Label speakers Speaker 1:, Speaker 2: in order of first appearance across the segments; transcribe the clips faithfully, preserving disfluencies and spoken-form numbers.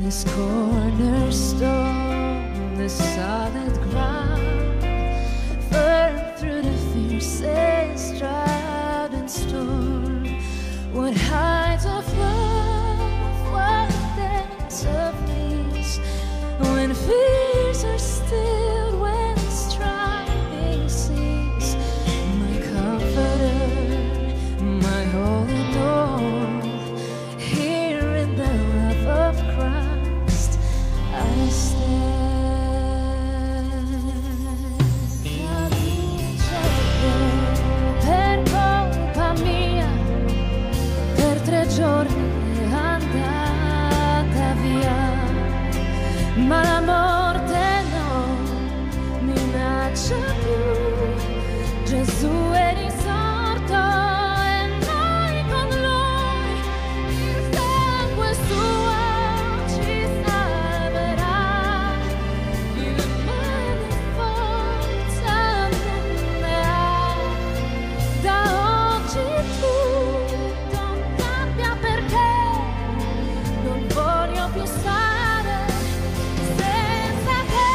Speaker 1: this cornerstone, this solid ground, firm through the fiercest drought and storm. What heights of love, what depths of peace, when fears are stilled, when striving cease. My comforter, my all in all, here in the love of Christ I stand. Per colpa mia, per tre giorni è andata via, ma la morte non minaccia più. Gesù è risorto e noi con lui, il sangue suo ci salverà, il male forza non ne ha. Da oggi tutto cambia perché non voglio più stare senza te.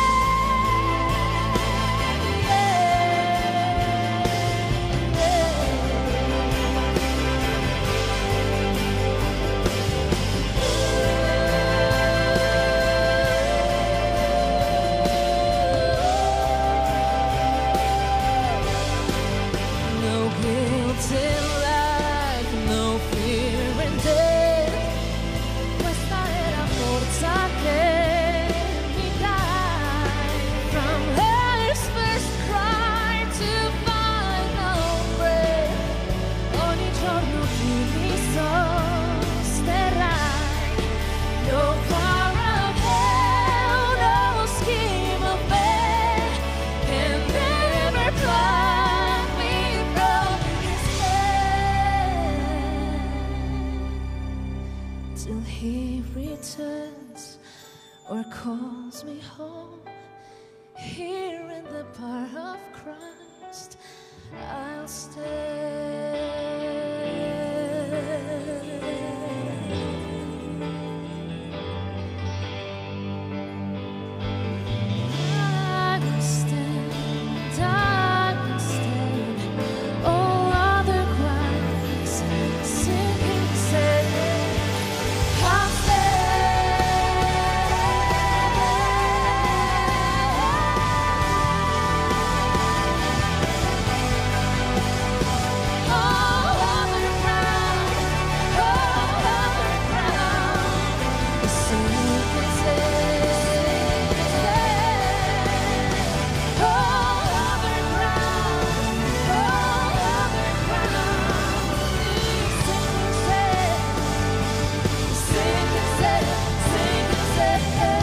Speaker 1: No guilt in life, no fear in death. Questa è la forza che mi dai. From life's first cry to final breath, ogni giorno tu mi sosterrai. No power of hell, no scheme of man can ever pluck me from his hand. Till he returns or calls me home, here in the power of Christ I'll I will stand, I will stand. All other grounds sinking sand. I'll stand. All other ground, all other ground sinking sand. All other ground, all other ground sinking sand. Sinking sand, sinking sand.